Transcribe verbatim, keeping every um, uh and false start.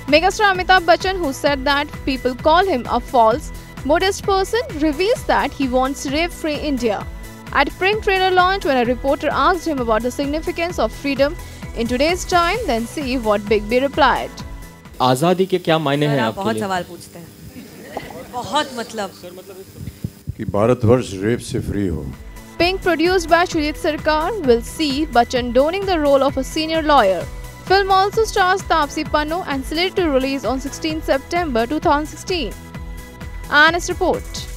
Megastar Amitabh Bachchan, who said that people call him a false, modest person, reveals that he wants rape-free India. At Pink trailer launch, when a reporter asked him about the significance of freedom in today's time, then see what Big B replied. आजादी के क्या मायने हैं आपके लिए? बहुत सवाल पूछते हैं, बहुत मतलब कि भारतवर्ष रेप से फ्री हो. Pink, produced by Shujit Sarkar, will see Bachchan donning the role of a senior lawyer. Film also stars Taapsee Pannu and slated to release on sixteenth September two thousand sixteen. An's report.